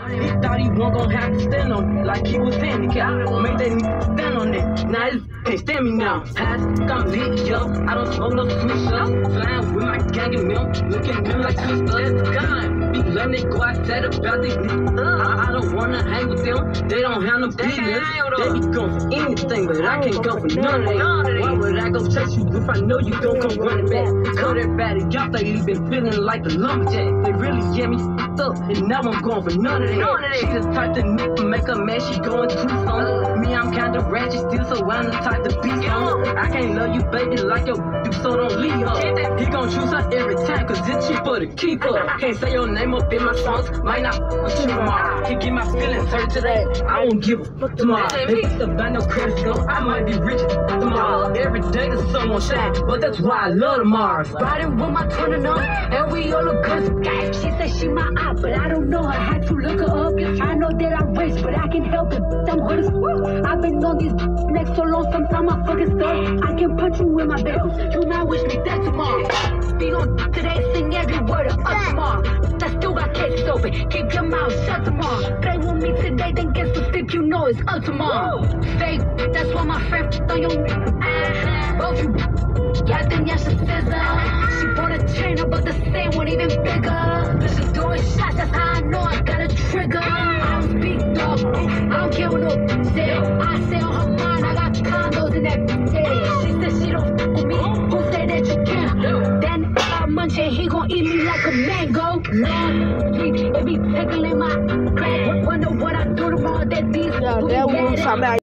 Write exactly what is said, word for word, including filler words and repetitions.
He thought he wasn't gonna have to stand on it, like he was handicapped. Make that nigga stand on it. Now he can't stand me now. Pass, I'm lit, yo. I don't smoke no sweet stuff. Flying with my gang and milk, looking at me like sister. That's gun. Be letting they go outside about these niggas. I, I don't wanna hang with them. They don't have no business. They be going for anything, but I can't go for none of that. Why would I go chase you if I know you gon' come running back? Cut that body, y'all think he been feeling like the lumberjack. They really get me f***ed up, and now I'm going for none of that. She the type to nigga make her mad, she going too long. Me, I'm kinda ratchet still, so I'm the type to be on. I can't love you, baby, like your you, so don't leave her. He gon' choose her every time, cause it's cheaper to keep her. Can't say your name up in my songs, might not f*** with you tomorrow. Can't get my feelings hurt today, I won't give a fuck tomorrow. If it's about no credit score, I might be rich tomorrow. Every day the sun won't shine, but that's why I love tomorrow. Riding with my twin on, and we all look good. She said she my eye, but I don't know her. Had to look her up. I know that I'm rich, but I can help it. I'm good as fuck. I've been on these next so long, sometimes I fucking stuck. I can put you in my bed. You might wish me dead tomorrow. Be on today, sing every word of us tomorrow. I still got cases open. Keep your mouth shut tomorrow. Play with me today, then get some sleep. You know it's up tomorrow. Fake, that's why my friend on your both you. Yeah, then yeah, she scissor. She bought a chain, but the same one even bigger. She doing shots, that's how I know I got a trigger. I don't speak dog, I don't care what no say. I say on her mind, I got condos in that day. She said she don't fuck with me, who say that you can't? Then I munch and he gon' eat me like a mango. Long sweet, it be tickling my crack. Wonder what I do tomorrow that these Yeah, that one,